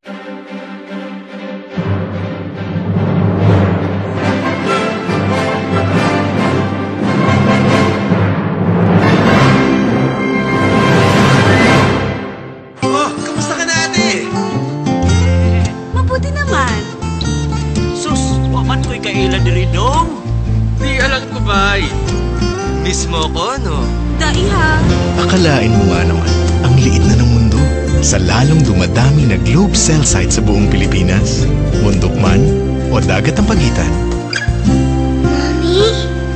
Oh, kamusta ka na, ate? Mabuti naman. Sus, waman ko'y kailan diri dong. Di alam ko ba? Miss mo ko, no? Daiha. Akalain mo nga naman, ang liit na ng mundo sa lalong dumadami na Globe cell site sa buong Pilipinas. Bundok man o dagat ang pagitan. Mami?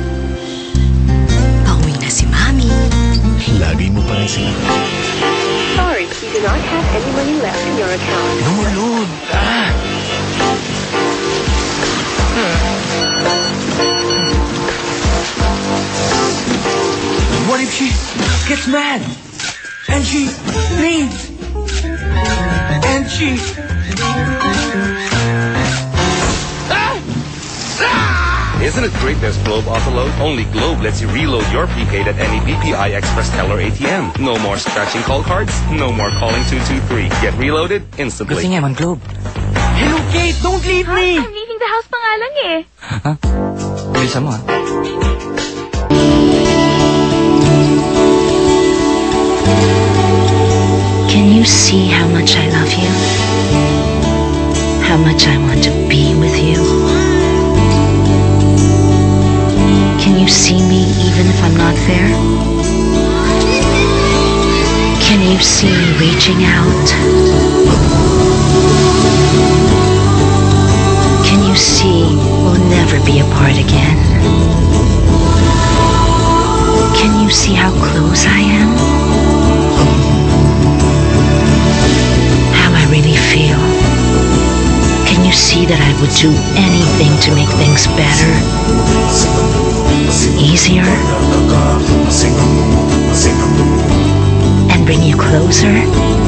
Pauwi na si Mami. Lagi mo pa rin sila. Sorry, you do not have any money left in your account. No more loan. What if she gets mad? And she leaves? And she... Isn't it great there's Globe Autoload? Only Globe lets you reload your prepaid at any BPI Express Teller ATM. No more scratching call cards, no more calling 223. Get reloaded instantly. Gusto niya man, Globe. Hello, Kate! Don't leave me! I'm leaving the house pa nga lang eh. Ha? Bilisan mo, ha? Can you see how much I love you? How much I want to be with you? Can you see me even if I'm not there? Can you see me reaching out? Can you see we'll never be apart again? Can you see how close I am? How I really feel? Can you see that I would do anything to make things better? Easier? And bring you closer?